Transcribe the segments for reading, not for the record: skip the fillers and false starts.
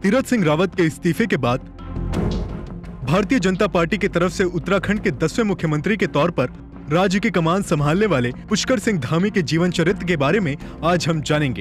तीरथ सिंह रावत के इस्तीफे के बाद भारतीय जनता पार्टी की तरफ से उत्तराखंड के 10वें मुख्यमंत्री के तौर पर राज्य की कमान संभालने वाले पुष्कर सिंह धामी के जीवन चरित्र के बारे में आज हम जानेंगे।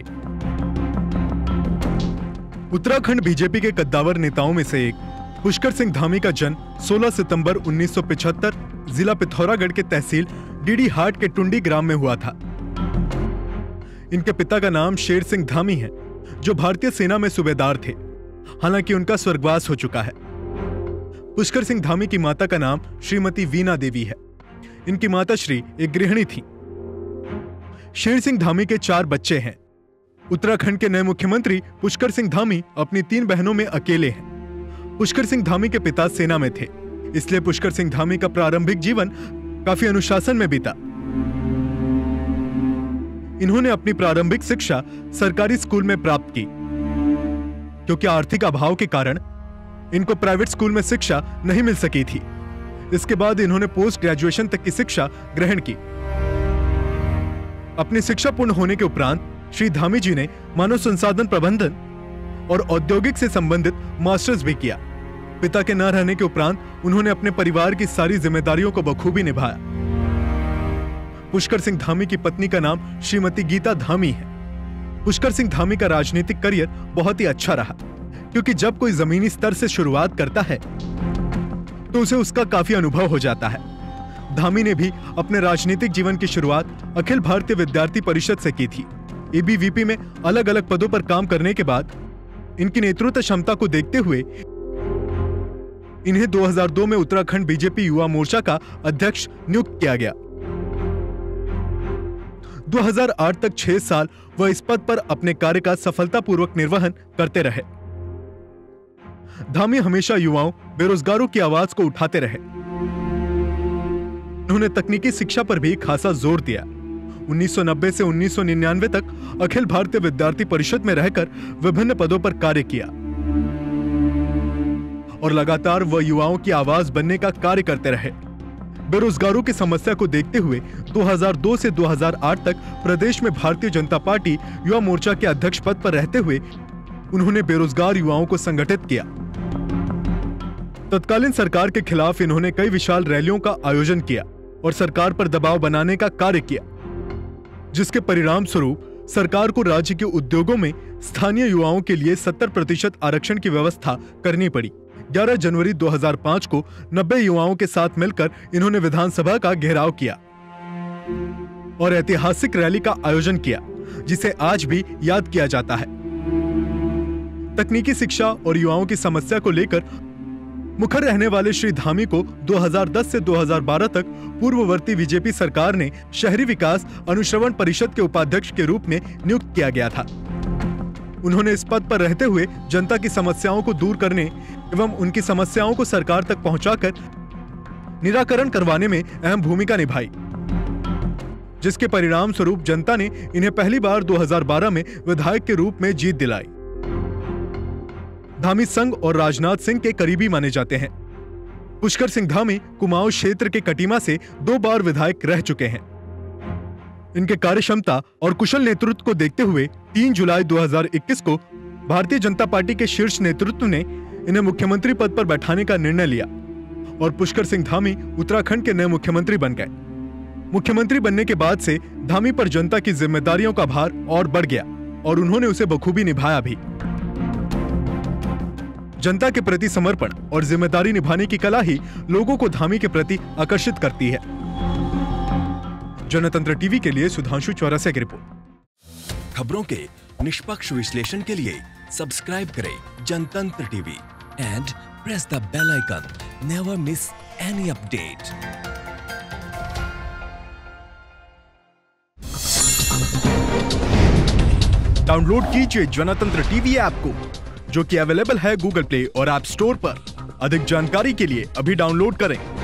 उत्तराखंड बीजेपी के कद्दावर नेताओं में से एक पुष्कर सिंह धामी का जन्म 16 सितंबर 1975 जिला पिथौरागढ़ के तहसील डीडी हाट के टुंडी ग्राम में हुआ था। इनके पिता का नाम शेर सिंह धामी है, जो भारतीय सेना में सूबेदार थे। हालांकि उनका स्वर्गवास हो चुका है। पुष्कर सिंह धामी की माता का नाम श्रीमती वीना देवी है। इनकी माता श्री एक गृहिणी थी। शेर सिंह धामी के 4 बच्चे हैं। उत्तराखंड के नए मुख्यमंत्री पुष्कर सिंह धामी अपनी 3 बहनों में अकेले हैं। पुष्कर सिंह धामी के पिता सेना में थे, इसलिए पुष्कर सिंह धामी का प्रारंभिक जीवन काफी अनुशासन में बीता। इन्होंने अपनी प्रारंभिक शिक्षा सरकारी स्कूल में प्राप्त की, क्योंकि आर्थिक अभाव के कारण इनको प्राइवेट स्कूल में शिक्षा नहीं मिल सकी थी। इसके बाद इन्होंने पोस्ट ग्रेजुएशन तक की शिक्षा ग्रहण की। अपनी शिक्षा पूर्ण होने के उपरांत श्री धामी जी ने मानव संसाधन प्रबंधन और औद्योगिक से संबंधित मास्टर्स भी किया। पिता के न रहने के उपरांत उन्होंने अपने परिवार की सारी जिम्मेदारियों को बखूबी निभाया। पुष्कर सिंह धामी की पत्नी का नाम श्रीमती गीता धामी है। पुष्कर सिंह धामी का राजनीतिक करियर बहुत ही अच्छा रहा, क्योंकि जब कोई जमीनी स्तर से शुरुआत करता है तो उसे उसका काफी अनुभव हो जाता है। धामी ने भी अपने राजनीतिक जीवन की शुरुआत अखिल भारतीय विद्यार्थी परिषद से की थी। एबीवीपी में अलग अलग पदों पर काम करने के बाद इनकी नेतृत्व क्षमता को देखते हुए इन्हें 2002 में उत्तराखंड बीजेपी युवा मोर्चा का अध्यक्ष नियुक्त किया गया। 2008 तक 6 साल वह इस पद पर अपने कार्य का सफलतापूर्वक निर्वहन करते रहे। धामी हमेशा युवाओं, बेरोजगारों की आवाज को उठाते रहे। उन्होंने तकनीकी शिक्षा पर भी खासा जोर दिया। 1990 से 1999 तक अखिल भारतीय विद्यार्थी परिषद में रहकर विभिन्न पदों पर कार्य किया और लगातार वह युवाओं की आवाज बनने का कार्य करते रहे। बेरोजगारों की समस्या को देखते हुए 2002 से 2008 तक प्रदेश में भारतीय जनता पार्टी युवा मोर्चा के अध्यक्ष पद पर रहते हुए उन्होंने बेरोजगार युवाओं को संगठित किया। तत्कालीन सरकार के खिलाफ इन्होंने कई विशाल रैलियों का आयोजन किया और सरकार पर दबाव बनाने का कार्य किया, जिसके परिणाम स्वरूप सरकार को राज्य के उद्योगों में स्थानीय युवाओं के लिए 70% आरक्षण की व्यवस्था करनी पड़ी। 11 जनवरी 2005 को 90 युवाओं के साथ मिलकर इन्होंने विधानसभा का घेराव किया और ऐतिहासिक रैली का आयोजन किया, जिसे आज भी याद किया जाता है। तकनीकी शिक्षा और युवाओं की समस्या को लेकर मुखर रहने वाले श्री धामी को 2010 से 2012 तक पूर्ववर्ती बीजेपी सरकार ने शहरी विकास अनुश्रवण परिषद के उपाध्यक्ष के रूप में नियुक्त किया गया था। उन्होंने इस पद पर रहते हुए जनता की समस्याओं को दूर करने एवं उनकी समस्याओं को सरकार तक पहुंचाकर निराकरण करवाने में अहम भूमिका निभाई, जिसके परिणाम स्वरूप जनता ने इन्हें पहली बार 2012 में विधायक के रूप में जीत दिलाई। धामी संघ और राजनाथ सिंह के करीबी माने जाते हैं। पुष्कर सिंह धामी कुमाऊं क्षेत्र के कटीमा से 2 बार विधायक रह चुके हैं। इनके कार्यक्षमता और कुशल नेतृत्व को देखते हुए 3 जुलाई 2021 को भारतीय जनता पार्टी के शीर्ष नेतृत्व ने इन्हें मुख्यमंत्री पद पर बैठाने का निर्णय लिया और पुष्कर सिंह धामी उत्तराखंड के नए मुख्यमंत्री बन गए। मुख्यमंत्री बनने के बाद से धामी पर जनता की जिम्मेदारियों का भार और बढ़ गया और उन्होंने उसे बखूबी निभाया भी। जनता के प्रति समर्पण और जिम्मेदारी निभाने की कला ही लोगों को धामी के प्रति आकर्षित करती है। जनतंत्र टीवी के लिए सुधांशु चौरसिया की रिपोर्ट। खबरों के निष्पक्ष विश्लेषण के लिए सब्सक्राइब करें Jantantra TV and press the bell icon. Never miss any update. Download कीजिए जनतंत्र टीवी ऐप को, जो कि अवेलेबल है गूगल प्ले और ऐप स्टोर पर। अधिक जानकारी के लिए अभी डाउनलोड करें।